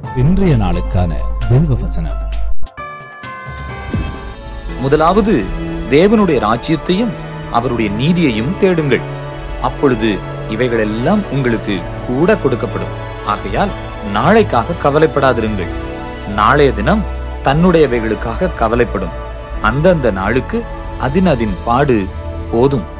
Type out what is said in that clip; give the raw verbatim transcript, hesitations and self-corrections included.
இன்றைய நாளுக்கான தேவ வசனம். முதலாவது தேவனுடைய ராஜ்யத்தையும் அவருடைய நீதியையும் தேடுங்கள், அப்பொழுது இவைகளெல்லாம் உங்களுக்கு கூட கொடுக்கப்படும். ஆகையால் நாளைக்காக கவலைப்படாதிருங்கள், நாளைய தினம் தன்னுடையவைகளுக்காக கவலைப்படும். அந்தந்த நாளுக்கு அதின் அதின் பாடு போதும்.